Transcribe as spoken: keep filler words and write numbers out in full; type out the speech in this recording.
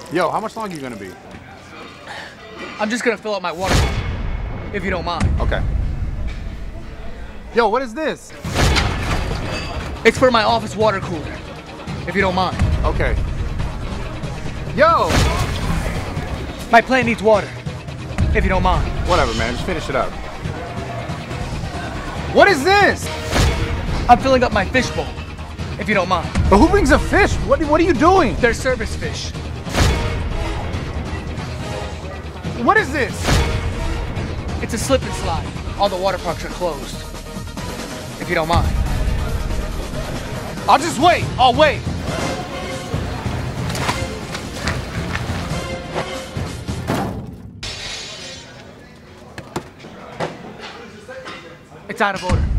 Yo, how much longer you gonna be? I'm just gonna fill up my water bottle, if you don't mind. Okay. Yo, what is this? It's for my office water cooler, if you don't mind. Okay. Yo! My plant needs water, if you don't mind. Whatever, man. Just finish it up. What is this? I'm filling up my fish bowl, if you don't mind. But who brings a fish? What, what are you doing? They're service fish. What is this? It's a slip and slide. All the water parks are closed, if you don't mind. I'll just wait. I'll wait. It's out of order.